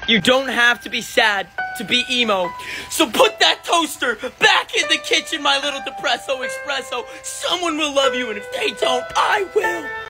You don't have to be sad to be emo. So put that toaster back in the kitchen, my little depresso espresso. Someone will love you, and if they don't, I will.